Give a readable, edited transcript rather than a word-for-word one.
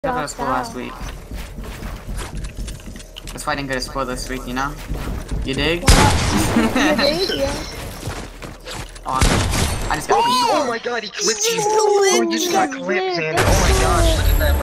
Got out of school last week. That's why I didn't go to school this week, you know? You dig? You dig? Yeah. Oh, I just got Oh my god, he clipped you! Oh, you just got clipped, Xander. Oh my gosh, look at that.